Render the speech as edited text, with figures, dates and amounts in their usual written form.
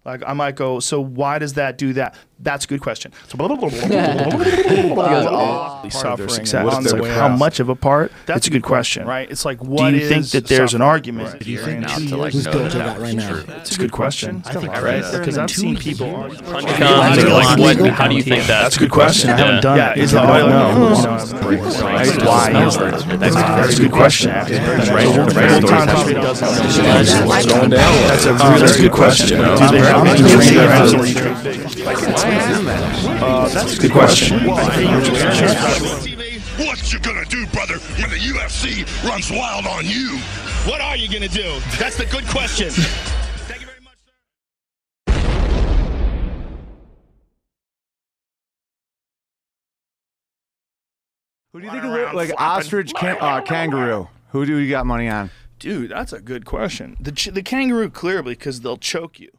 Like I might go, so why does that do that? That's a good question. So suffering how much of a part? That's a good question, right? It's like, what do you think that there's an argument? Do you think who's going through that right now? It's a good question. I think because I've seen people. How do you think that? That's a good question. I haven't done it. I don't know. Why is that? That's a good question. That's a good question. That's a good question. What you gonna do, brother, when the UFC runs wild on you? What are you gonna do? That's the good question. Thank you very much, sir. Who do you think of, like Ostrich, Kangaroo? Who do you got money on? Dude, that's a good question. The Kangaroo, clearly, because they'll choke you.